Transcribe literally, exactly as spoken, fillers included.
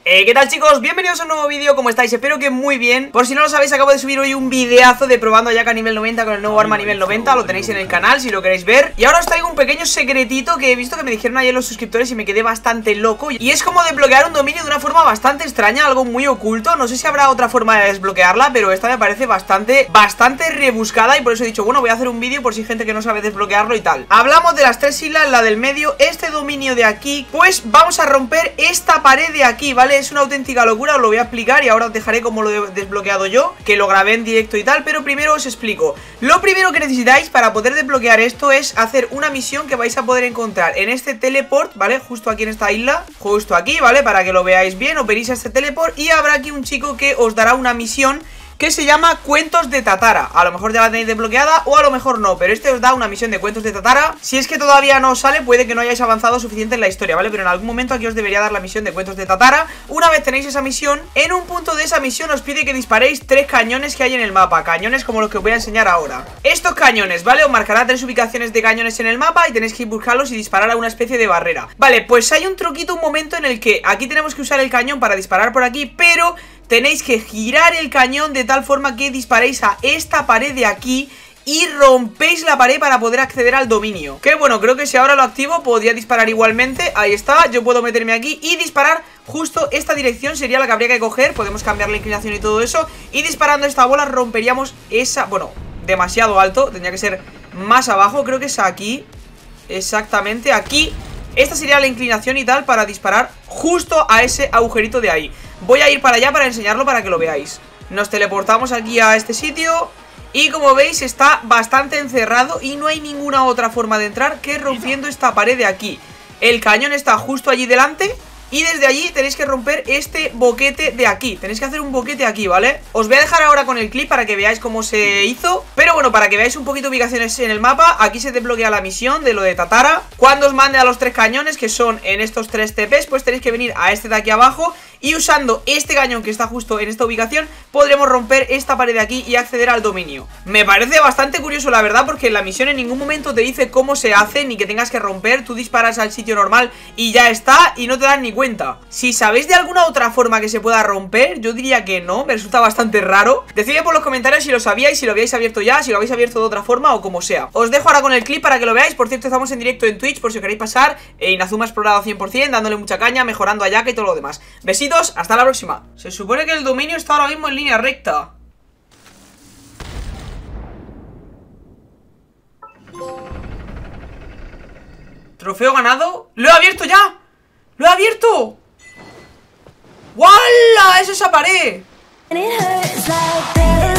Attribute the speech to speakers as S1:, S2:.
S1: Eh, ¿qué tal, chicos? Bienvenidos a un nuevo vídeo. ¿Cómo estáis? Espero que muy bien. Por si no lo sabéis, acabo de subir hoy un videazo de probando a Jack a nivel noventa con el nuevo arma a nivel noventa. Lo tenéis en el canal si lo queréis ver. Y ahora os traigo un pequeño secretito que he visto que me dijeron ayer los suscriptores y me quedé bastante loco. Y es como desbloquear un dominio de una forma bastante extraña, algo muy oculto. No sé si habrá otra forma de desbloquearla, pero esta me parece bastante, bastante rebuscada. Y por eso he dicho, bueno, voy a hacer un vídeo por si hay gente que no sabe desbloquearlo y tal. Hablamos de las tres islas, la del medio, este dominio de aquí. Pues vamos a romper esta pared de aquí, ¿vale? Es una auténtica locura. Os lo voy a explicar y ahora os dejaré cómo lo he desbloqueado yo, que lo grabé en directo y tal, pero primero os explico. Lo primero que necesitáis para poder desbloquear esto es hacer una misión que vais a poder encontrar en este teleport, ¿vale? Justo aquí en esta isla, justo aquí, ¿vale? Para que lo veáis bien, os veréis a este teleport y habrá aquí un chico que os dará una misión que se llama Cuentos de Tatara. A lo mejor ya la tenéis desbloqueada o a lo mejor no, pero este os da una misión de Cuentos de Tatara. Si es que todavía no os sale, puede que no hayáis avanzado suficiente en la historia, ¿vale? Pero en algún momento aquí os debería dar la misión de Cuentos de Tatara. Una vez tenéis esa misión, en un punto de esa misión os pide que disparéis tres cañones que hay en el mapa. Cañones como los que os voy a enseñar ahora. Estos cañones, ¿vale? Os marcará tres ubicaciones de cañones en el mapa y tenéis que ir a buscarlos y disparar a una especie de barrera. Vale, pues hay un truquito, un momento en el que aquí tenemos que usar el cañón para disparar por aquí, pero tenéis que girar el cañón de tal forma que disparéis a esta pared de aquí y rompéis la pared para poder acceder al dominio. Que bueno, creo que si ahora lo activo podría disparar igualmente. Ahí está, yo puedo meterme aquí y disparar justo esta dirección sería la que habría que coger. Podemos cambiar la inclinación y todo eso. Y disparando esta bola romperíamos esa... Bueno, demasiado alto, tendría que ser más abajo. Creo que es aquí. Exactamente, aquí. Esta sería la inclinación y tal para disparar justo a ese agujerito de ahí. Voy a ir para allá para enseñarlo para que lo veáis. Nos teleportamos aquí a este sitio y como veis está bastante encerrado y no hay ninguna otra forma de entrar que rompiendo esta pared de aquí. El cañón está justo allí delante y desde allí tenéis que romper este boquete de aquí. Tenéis que hacer un boquete aquí, ¿vale? Os voy a dejar ahora con el clip para que veáis cómo se hizo. Pero bueno, para que veáis un poquito ubicaciones en el mapa, aquí se desbloquea la misión de lo de Tatara. Cuando os mande a los tres cañones, que son en estos tres T Ps, pues tenéis que venir a este de aquí abajo. Y usando este cañón que está justo en esta ubicación, podremos romper esta pared de aquí y acceder al dominio. Me parece bastante curioso, la verdad, porque en la misión en ningún momento te dice cómo se hace, ni que tengas que romper. Tú disparas al sitio normal y ya está, y no te dan ni cuenta. Si sabéis de alguna otra forma que se pueda romper, yo diría que no, me resulta bastante raro. Decidme por los comentarios si lo sabíais, si lo habéis abierto ya, si lo habéis abierto de otra forma o como sea. Os dejo ahora con el clip para que lo veáis. Por cierto, estamos en directo en Twitch, por si os queréis pasar. eh, Inazuma explorado cien por cien, dándole mucha caña, mejorando a Jack y todo lo demás. Besitos. Hasta la próxima. Se supone que el dominio está ahora mismo en línea recta. Trofeo ganado. ¡Lo he abierto ya! ¡Lo he abierto! ¡Wala! ¡Es esa pared!